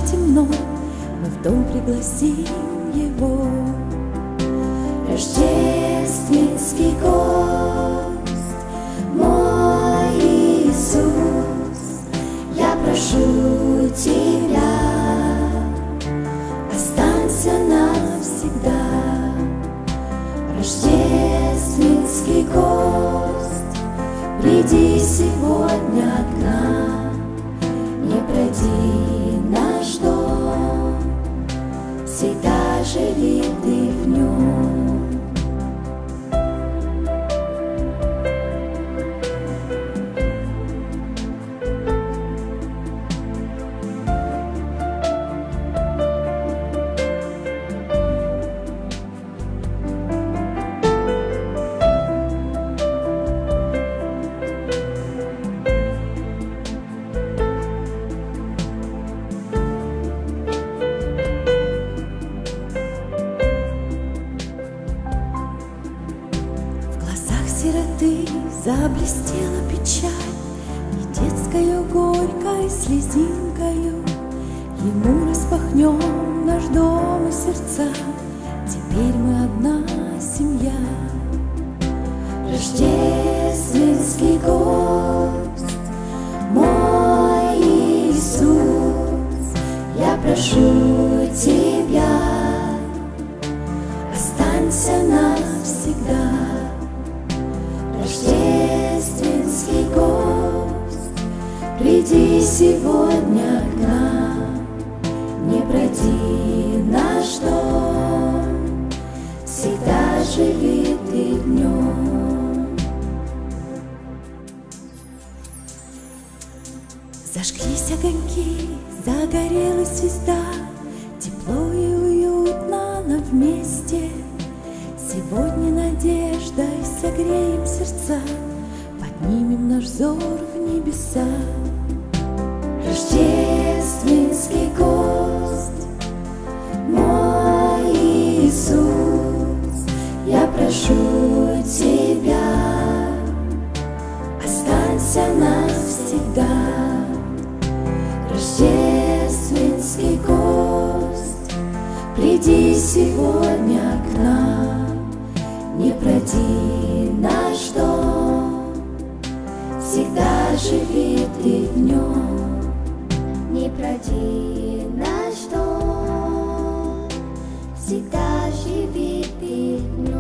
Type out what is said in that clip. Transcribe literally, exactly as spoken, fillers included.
темно, мы в дом пригласим его. Рождественский гость, мой Иисус, я прошу Тебя, останься навсегда. Рождественский гость, приди сегодня к нам, не пройди наш дом, всегда живи Ты в нем. Сироты заблестела печаль, и детскою горькой слезинкою ему распахнем наш дом и сердца. Теперь мы одна семья. Рождественский гость, мой Иисус, я прошу Тебя, останься навсегда. Рождественский гость, приди сегодня к нам, не пройди наш дом, всегда живи Ты в нем. Зажглись огоньки, загорелась звезда, тепло и уютно нам вместе. Сегодня надеждой согреем сердца, поднимем наш взор в небеса. Рождественский гость, мой Иисус, я прошу Тебя, останься навсегда. Рождественский гость, приди сегодня к нам, не пройди наш дом, всегда живи Ты в нем. Не пройди наш дом, всегда живи Ты в нем.